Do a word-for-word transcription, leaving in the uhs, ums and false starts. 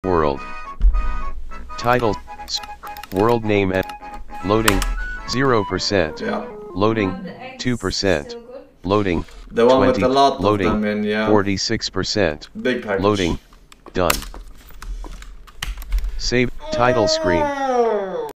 World. Title, world name and loading, zero percent. Yeah. Loading, two percent. Loading, The one with a twenty, lot of loading, them in, yeah. forty-six percent. Big package. Loading, done. Save, title screen.